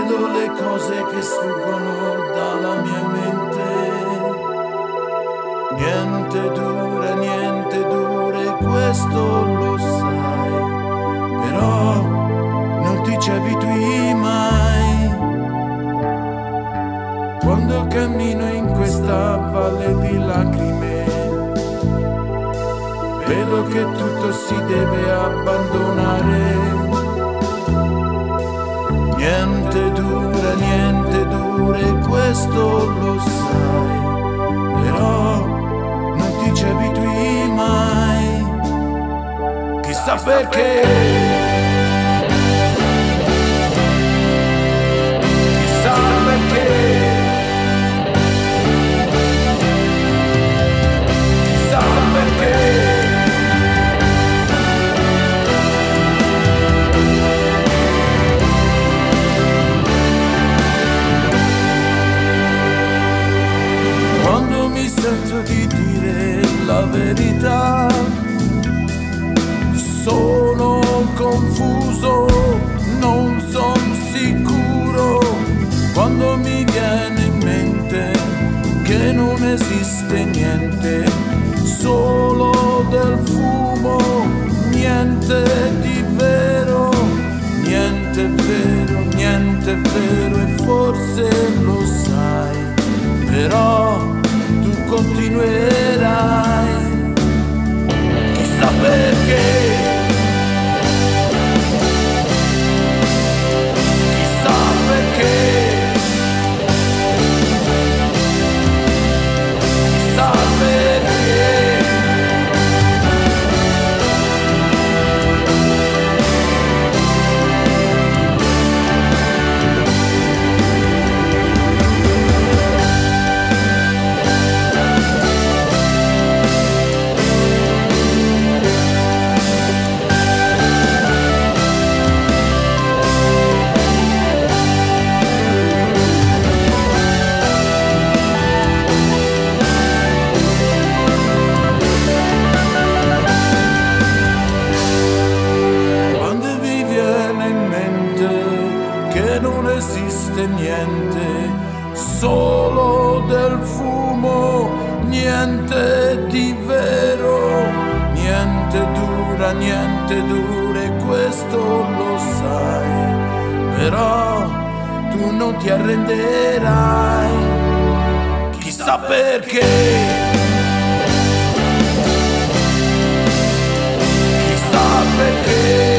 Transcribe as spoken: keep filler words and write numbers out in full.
vedo le cose che sfuggono dalla mia mente. Niente dura, niente dura e questo lo sai, però non ti ci abitui mai. Quando cammino in questa valle di lacrime, vedo che tutto si deve abbandonare. Niente dura, niente dura e questo lo sai, però non ti ci abitui mai. Chissà perché, chissà perché, chissà perché. Sento di dire la verità, sono confuso, non son sicuro. Quando mi viene in mente che non esiste niente, solo del fumo, niente di vero, niente è vero, niente è vero e forse lo sai, però continuerai, chissà perché, chissà perché, chissà perché. Non esiste niente, solo del fumo, niente di vero, niente dura, niente dura e questo lo sai, però tu non ti arrenderai, chissà perché, chissà perché.